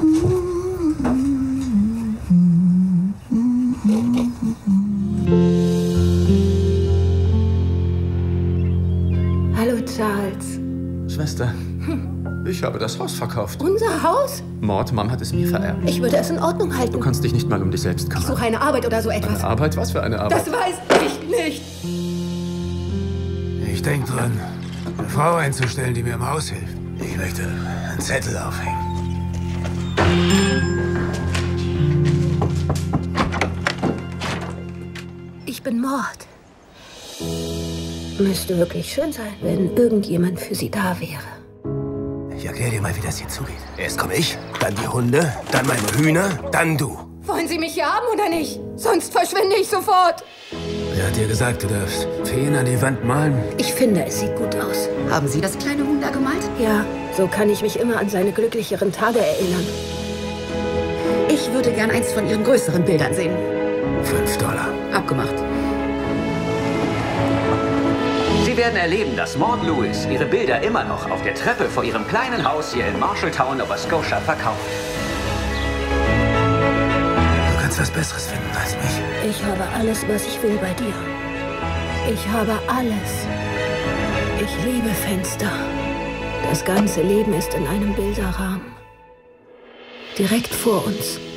Hallo, Charles. Schwester, ich habe das Haus verkauft. Unser Haus? Mord, Mom hat es mir vererbt. Ich würde es in Ordnung halten. Du kannst dich nicht mal um dich selbst Ich kümmern. suche eine Arbeit oder so etwas. Eine Arbeit? Was für eine Arbeit? Das weiß ich nicht. Ich denke dran, eine Frau einzustellen, die mir im Haus hilft. Ich möchte einen Zettel aufhängen. Ich bin Mord. Müsste wirklich schön sein, wenn irgendjemand für sie da wäre. Ich erkläre dir mal, wie das hier zugeht. Erst komme ich, dann die Hunde, dann meine Hühner, dann du. Wollen Sie mich hier haben oder nicht? Sonst verschwinde ich sofort. Wer hat dir gesagt, du darfst Feen an die Wand malen? Ich finde, es sieht gut aus. Haben Sie das kleine Huhn da gemalt? Ja, so kann ich mich immer an seine glücklicheren Tage erinnern. Ich würde gern eins von Ihren größeren Bildern sehen. $5. Abgemacht. Sie werden erleben, dass Maud Lewis ihre Bilder immer noch auf der Treppe vor ihrem kleinen Haus hier in Marshalltown, Nova Scotia, verkauft. Du kannst was Besseres finden als mich. Ich habe alles, was ich will bei dir. Ich habe alles. Ich liebe Fenster. Das ganze Leben ist in einem Bilderrahmen. Direkt vor uns.